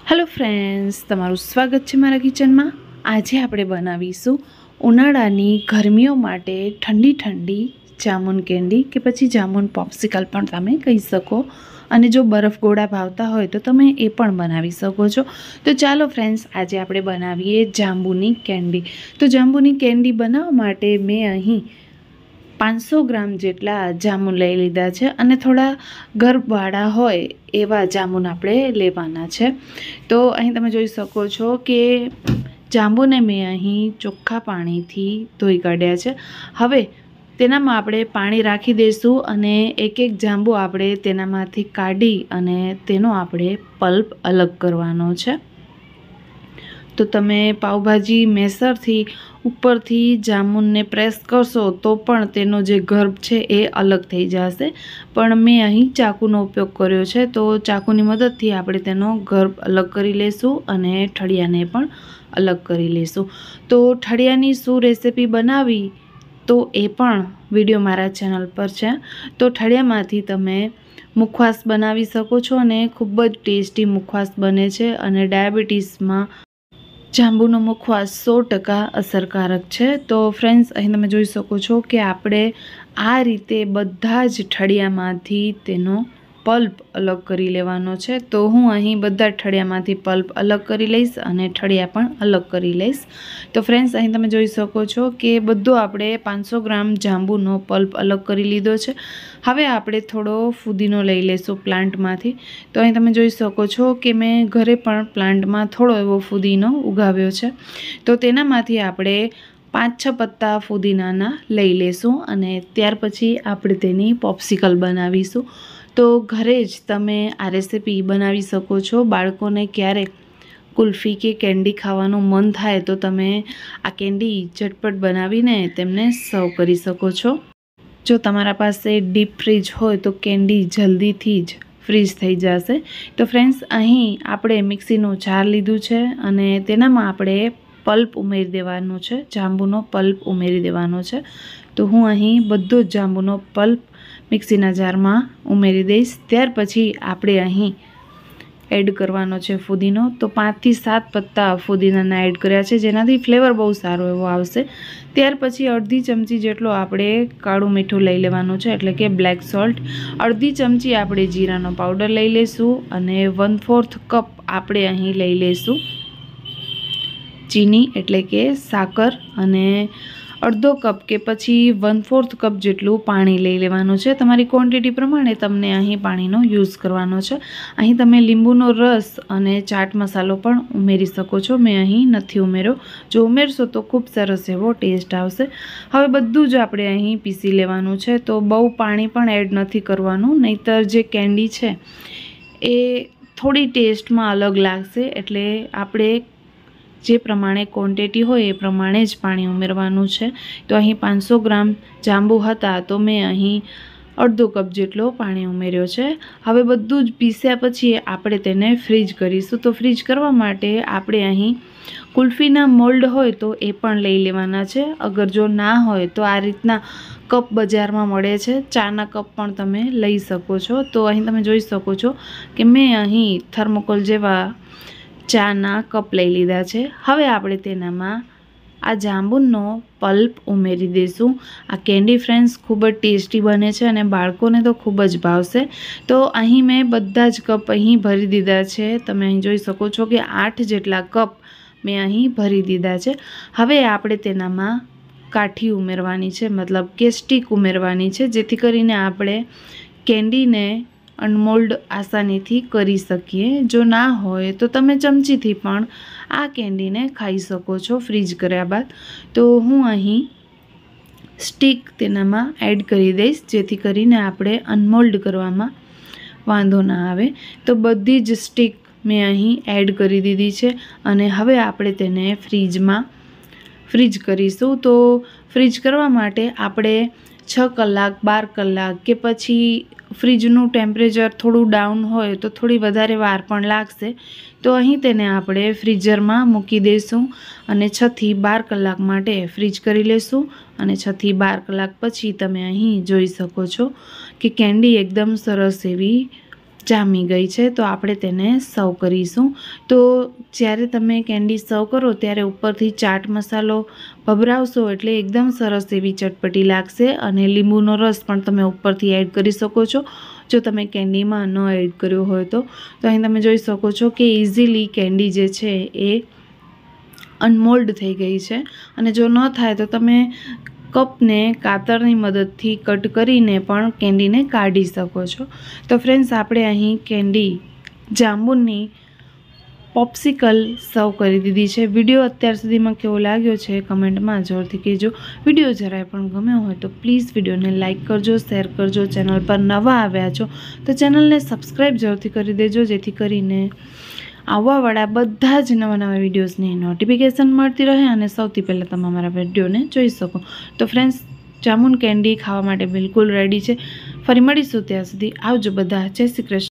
Hello friends, तमाરું સ્વાગત છે મારા કિચનમાં। આજે આપણે બનાવીશું ઉનાળાની ગરમીઓ માટે ઠંડી ઠંડી જામુન કેન્ડી કે પછી જામુન પોપ્સિકલ પણ તમે કહી શકો। અને જો બરફ ગોળા ભાવતા હોય તો તમે એ પણ બનાવી શકો છો। તો ચાલો ફ્રેન્ડ્સ, આજે આપણે બનાવીએ જાંબુની કેન્ડી। તો જાંબુની કેન્ડી બનાવવા માટે મેં અહીં 500 ગ્રામ જેટલા જામુન લઈ લીધા છે અને થોડા ગર્ભવાળા હોય એવા જામુન આપણે લેવાના છે। તો અહીં તમે જોઈ શકો છો કે જાંબુને મેં અહીં ચોખ્ખા પાણીથી ધોઈ કાઢ્યા છે। હવે તેનામાં આપણે પાણી રાખી દઈશું અને એક એક જાંબુ આપણે તેનામાંથી કાઢી અને તેનો આપણે પલ્પ અલગ કરવાનો છે। તો તમે પાવભાજી મેસરથી ઉપરથી જામુનને પ્રેસ કરશો તો પણ તેનો જે ગર્ભ છે એ અલગ થઈ જશે, પણ મેં અહીં ચાકુનો ઉપયોગ કર્યો છે। તો ચાકુની મદદથી આપણે તેનો ગર્ભ અલગ કરી લઈશું અને ઠળિયાને પણ અલગ કરી લઈશું। તો ઠળિયાની શું રેસીપી બનાવી તો એ પણ વિડીયો મારા ચેનલ પર છે। તો ઠળિયામાંથી તમે મુખવાસ બનાવી શકો છો અને ખૂબ જ ટેસ્ટી મુખવાસ બને છે અને ડાયાબિટીસમાં જાંબુનો મુખવાસ 100% અસરકારક છે। તો ફ્રેન્ડ્સ, અહીં તમે જોઈ શકો છો કે આપણે આ રીતે બધા જ ઠળિયામાંથી તેનો પલ્પ અલગ કરી લેવાનો છે। તો હું અહીં બધા ઠળિયામાંથી પલ્પ અલગ કરી લઈશ અને ઠળિયા પણ અલગ કરી લઈશ। તો ફ્રેન્ડ્સ, અહીં તમે જોઈ શકો છો કે બધો આપણે 500 ગ્રામ જાંબુનો પલ્પ અલગ કરી લીધો છે। હવે આપણે થોડો ફુદીનો લઈ લઈશું પ્લાન્ટમાંથી। તો અહીં તમે જોઈ શકો છો કે મેં ઘરે પણ પ્લાન્ટમાં થોડો એવો ફુદીનો ઉગાવ્યો છે। તો તેનામાંથી આપણે 5-6 પત્તા ફુદીનાના લઈ લેશું અને ત્યાર પછી આપણે તેની પોપ્સિકલ બનાવીશું। તો ઘરે જ તમે આ રેસીપી બનાવી શકો છો। બાળકોને ક્યારેક કુલ્ફી કે કેન્ડી ખાવાનું મન થાય તો તમે આ કેન્ડી ઝટપટ બનાવીને તેમને સર્વ કરી શકો છો। જો તમારા પાસે ડીપ ફ્રીજ હોય તો કેન્ડી જલ્દીથી જ ફ્રીઝ થઈ જશે। તો ફ્રેન્ડ્સ, અહીં આપણે મિક્સીનું જાર લીધું છે અને તેનામાં આપણે પલ્પ ઉમેરી દેવાનો છે, જાંબુનો પલ્પ ઉમેરી દેવાનો છે। તો હું અહીં બધો જ જાંબુનો પલ્પ મિક્સીના જારમાં ઉમેરી દઈશ। ત્યાર પછી આપણે અહીં એડ કરવાનો છે ફુદીનો। તો 5 થી 7 પત્તા ફુદીનાના એડ કર્યા છે, જેનાથી ફ્લેવર બહુ સારો એવો આવશે। ત્યાર પછી અડધી ચમચી જેટલો આપણે કાળું મીઠું લઈ લેવાનું છે, એટલે કે બ્લેક સોલ્ટ। અડધી ચમચી આપણે જીરાનો પાવડર લઈ લઈશું અને 1/4 કપ આપણે અહીં લઈ લઈશું ચીની, એટલે કે સાકર, અને અડધો કપ કે પછી 1/4 કપ જેટલું પાણી લઈ લેવાનું છે। તમારી ક્વોન્ટિટી પ્રમાણે તમને અહીં પાણીનો યુઝ કરવાનો છે। અહીં તમે લીંબુનો રસ અને ચાટ મસાલો પણ ઉમેરી શકો છો, મેં અહીં નથી ઉમેર્યો। જો ઉમેરશો તો ખૂબ સરસ એવો ટેસ્ટ આવશે। હવે બધું જ આપણે અહીં પીસી લેવાનું છે। તો બહુ પાણી પણ એડ નથી કરવાનું, નહીંતર જે કેન્ડી છે એ થોડી ટેસ્ટમાં અલગ લાગશે। એટલે આપણે જે પ્રમાણે ક્વોન્ટિટી હોય એ પ્રમાણે જ પાણી ઉમેરવાનું છે। તો અહીં 500 ગ્રામ જાંબુ હતા તો મેં અહીં અડધો કપ જેટલો પાણી ઉમેર્યો છે। હવે બધું જ પીસ્યા પછી આપણે તેને ફ્રીજ કરીશું। તો ફ્રીજ કરવા માટે આપણે અહીં કુલ્ફીના મોલ્ડ હોય તો એ પણ લઈ લેવાના છે। અગર જો ના હોય તો આ રીતના કપ બજારમાં મળે છે, ચાના કપ પણ તમે લઈ શકો છો। તો અહીં તમે જોઈ શકો છો કે મેં અહીં થર્મોકોલ જેવા ચાના કપ લઈ લીધા છે। હવે આપણે તેનામાં આ જાંબુનો પલ્પ ઉમેરી દઈશું। આ કેન્ડી ફ્રેન્ડ્સ ખૂબ જ ટેસ્ટી બને છે અને બાળકોને તો ખૂબ જ ભાવશે। તો અહીં મેં બધા જ કપ અહીં ભરી દીધા છે। તમે અહીં જોઈ શકો છો કે 8 જેટલા કપ મેં અહીં ભરી દીધા છે। હવે આપણે તેનામાં કાઠી ઉમેરવાની છે, મતલબ કે સ્ટીક ઉમેરવાની છે, જેથી કરીને આપણે કેન્ડીને અનમોલ્ડ આસાનીથી કરી શકીએ। જો ના હોય તો તમે ચમચીથી પણ આ કેન્ડીને ખાઈ શકો છો ફ્રીઝ કર્યા બાદ। તો હું અહીં સ્ટીક તેનામાં એડ કરી દઈશ, જેથી કરીને આપણે અનમોલ્ડ કરવામાં વાંધો ના આવે। તો બધી જ સ્ટીક મેં અહીં એડ કરી દીધી છે અને હવે આપણે તેને ફ્રીજ કરીશું। તો ફ્રીજ કરવા માટે આપણે 6 કલાક 12 કલાક કે પછી ફ્રીજનું ટેમ્પરેચર થોડું ડાઉન હોય તો થોડી વધારે વાર પણ લાગશે। તો અહીં તેને આપણે ફ્રીઝરમાં મૂકી દઈશું અને 6 થી 12 કલાક માટે ફ્રીજ કરી લઈશું અને 6 થી 12 કલાક પછી તમે અહીં જોઈ શકો છો કે કેન્ડી એકદમ સરસ એવી જામી ગઈ છે, તો આપણે તેને સર્વ કરીશું. તો જ્યારે તમે કેન્ડી સર્વ કરો ત્યારે ઉપરથી ચાટ મસાલો ભભરાવશો એટલે એકદમ સરસ એવી ચટપટી લાગશે. અને લીંબુનો રસ પણ તમે ઉપરથી એડ કરી શકો છો જો તમે કેન્ડીમાં ન એડ કર્યો હોય તો. અહીં તમે જોઈ શકો છો કે ઇઝીલી કેન્ડી જે છે એ અનમોલ્ડ થઈ ગઈ છે. અને જો ન થાય તો તમે કપને કાતરની મદદથી કટ કરીને પણ કેન્ડીને કાઢી શકો છો. તો ફ્રેન્ડ્સ, આપણે અહીં કેન્ડી જાંબુની પોપ્સિકલ સર્વ કરી દીધી છે. વિડીયો અત્યાર સુધીમાં કેવો લાગ્યો છે કમેન્ટમાં જરૂરથી કહેજો. વિડીયો જરાય પણ ગમ્યો હોય તો પ્લીઝ વિડીયોને લાઇક કરજો, શેર કરજો. ચેનલ પર નવા આવ્યા છો તો ચેનલને સબસ્ક્રાઈબ જરૂરથી કરી દેજો, જેથી કરીને આવવાવાળા બધા જ નવા વિડીયોઝની નોટિફિકેશન મળતી રહે અને સૌથી પહેલાં તમે અમારા વિડીયોને જોઈ શકો. તો ફ્રેન્ડ્સ, જામુન કેન્ડી ખાવા માટે બિલકુલ રેડી છે. ફરી મળીશું, ત્યાં સુધી આવજો બધા. જય શ્રી કૃષ્ણ.